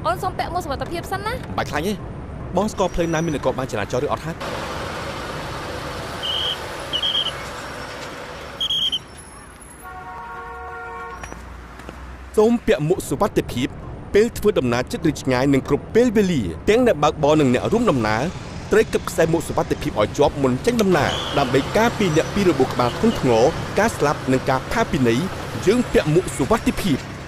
អូនសូមពាក់មួកសុវត្ថិភាពសិនណាបាច់ខ្លាញ់ទេបងស្គាល់ផ្លូវណាមាននគរបាលចរាចរណ៍ឬអត់ហើយសូមពាក់មួកសុវត្ថិភាពពេលធ្វើដំណើរជិតឬឆ្ងាយនឹងគ្រប់ពេលវេលាទាំងអ្នកបើកបរនិងអ្នករួមដំណើរត្រូវគិតខ្សែមួកសុវត្ថិភាពឲ្យជាប់មុនចេញដំណើរដើម្បីការពារអ្នកពីរបួសក្បាលធ្ងន់ធ្ងរការស្លាប់និងការផាកពិន័យយើងពាក់មួកសុវត្ថិភាព